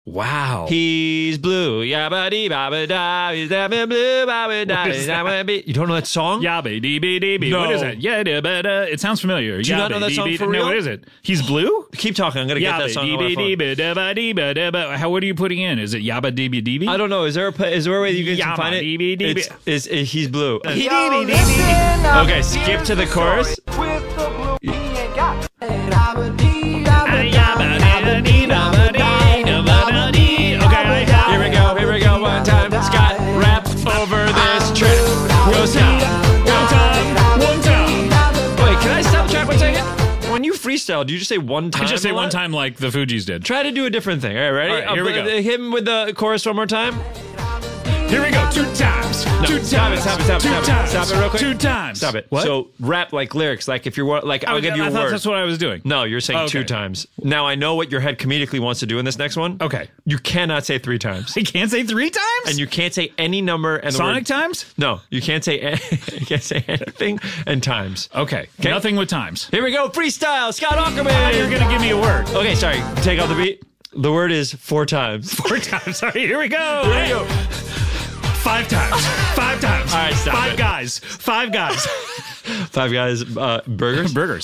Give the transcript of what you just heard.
Wow. He's blue. Ba Dee, ba da. He's blue. Ba da. You don't know that song? Yabba dee bee dee bee. No. What is it? Yeah, it sounds familiar. Do you not know that song for real? No, what is it? He's blue? Keep talking. I'm going to get that song on my phone. How, what are you putting in? Is it yabba dee bee dee bee? I don't know. Is there a way you can find it? He's blue. Okay, skip to the chorus. Here we go. One time, Scott, rap over this track. One time. Wait, can I stop track 1 second? When you freestyle, do you just say one time? I just say one time like the Fugees did. Try to do a different thing. All right, ready? All right, here we go. Hit him with the chorus one more time. Here we go. 2 times. No, 2 times. Stop it real quick. 2 times. Stop it. What? So rap like lyrics. Like if you're like, I'll give you a I thought word. that's what I was doing. No, you're saying 2 times. Now I know what your head comedically wants to do in this next one. Okay. You cannot say 3 times. I can't say 3 times? And you can't say any number and the Sonic word times? No, you can't say anything and times. Okay. Nothing with times. Here we go. Freestyle. Scott Aukerman. I thought you were going to give me a word. Okay, sorry. Take off the beat. The word is 4 times. 4 times. Sorry. Here we go. Here we go. 5 times. 5 times. All right, stop 5 it. guys. 5 guys. 5 guys. Burgers. Burgers.